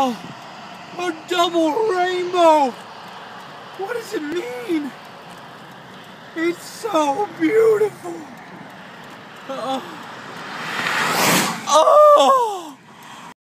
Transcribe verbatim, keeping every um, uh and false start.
Oh, a double rainbow! What does it mean? It's so beautiful! Oh.